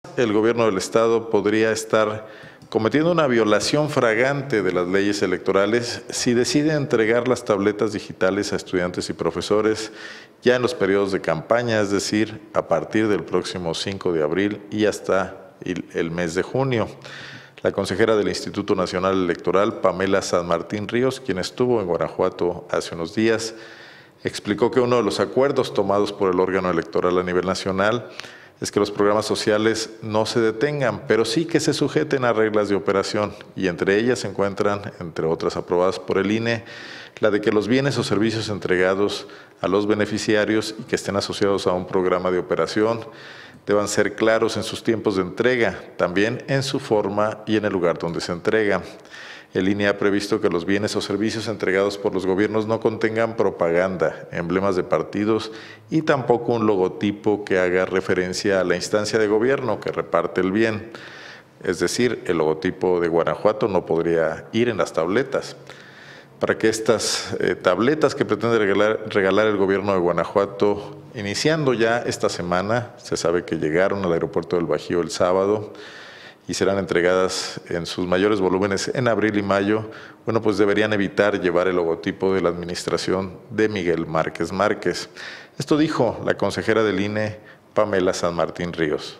el gobierno del Estado podría estar cometiendo una violación flagrante de las leyes electorales si decide entregar las tabletas digitales a estudiantes y profesores ya en los periodos de campaña, es decir, a partir del próximo 5 de abril y hasta el mes de junio. La consejera del Instituto Nacional Electoral, Pamela San Martín Ríos, quien estuvo en Guanajuato hace unos días, explicó que uno de los acuerdos tomados por el órgano electoral a nivel nacional es que los programas sociales no se detengan, pero sí que se sujeten a reglas de operación, y entre ellas se encuentran, entre otras aprobadas por el INE, la de que los bienes o servicios entregados a los beneficiarios y que estén asociados a un programa de operación deban ser claros en sus tiempos de entrega, también en su forma y en el lugar donde se entrega. El INE ha previsto que los bienes o servicios entregados por los gobiernos no contengan propaganda, emblemas de partidos y tampoco un logotipo que haga referencia a la instancia de gobierno que reparte el bien. Es decir, el logotipo de Guanajuato no podría ir en las tabletas. Para que estas tabletas que pretende regalar el gobierno de Guanajuato, iniciando ya esta semana, se sabe que llegaron al aeropuerto del Bajío el sábado, y serán entregadas en sus mayores volúmenes en abril y mayo, bueno, pues deberían evitar llevar el logotipo de la administración de Miguel Márquez Márquez. Esto dijo la consejera del INE, Pamela San Martín Ríos.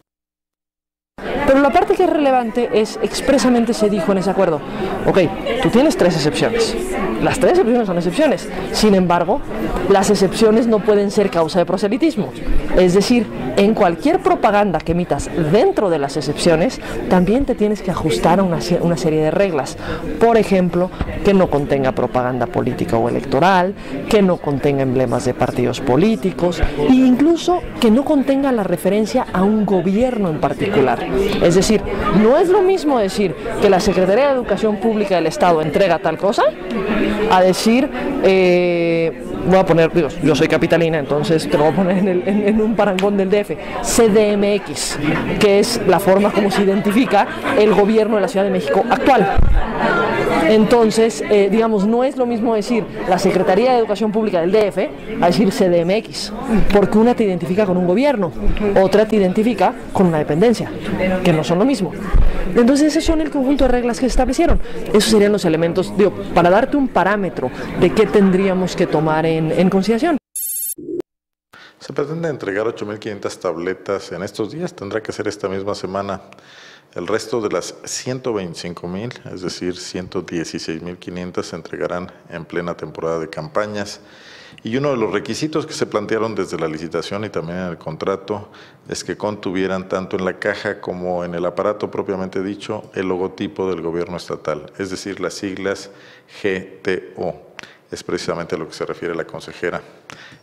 Pero la parte que es relevante es, expresamente se dijo en ese acuerdo, ok, tú tienes 3 excepciones, las 3 excepciones son excepciones, sin embargo, las excepciones no pueden ser causa de proselitismo, es decir, en cualquier propaganda que emitas dentro de las excepciones, también te tienes que ajustar a una serie de reglas, por ejemplo, que no contenga propaganda política o electoral, que no contenga emblemas de partidos políticos, e incluso que no contenga la referencia a un gobierno en particular. Es decir, no es lo mismo decir que la Secretaría de Educación Pública del Estado entrega tal cosa, a decir, voy a poner, digo, yo soy capitalina, entonces te lo voy a poner en un parangón del DF, CDMX, que es la forma como se identifica el gobierno de la Ciudad de México actual. Entonces, digamos, no es lo mismo decir la Secretaría de Educación Pública del DF a decir CDMX, porque una te identifica con un gobierno, otra te identifica con una dependencia, que no son lo mismo. Entonces, esos son el conjunto de reglas que se establecieron. Esos serían los elementos, digo, para darte un parámetro de qué tendríamos que tomar en consideración. Se pretende entregar 8.500 tabletas en estos días, tendrá que ser esta misma semana. El resto de las 125.000, es decir, 116.500, se entregarán en plena temporada de campañas. Y uno de los requisitos que se plantearon desde la licitación y también en el contrato es que contuvieran tanto en la caja como en el aparato propiamente dicho el logotipo del gobierno estatal, es decir, las siglas GTO. Es precisamente a lo que se refiere la consejera.